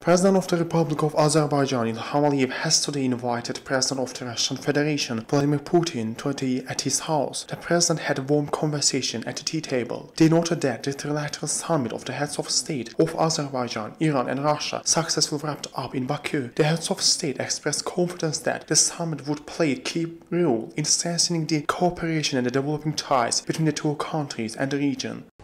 President of the Republic of Azerbaijan Ilham Aliyev has today invited President of the Russian Federation Vladimir Putin to tea at his house. The president had a warm conversation at the tea table. They noted that the trilateral summit of the heads of state of Azerbaijan, Iran and Russia successfully wrapped up in Baku. The heads of state expressed confidence that the summit would play a key role in strengthening the cooperation and the developing ties between the two countries and the region.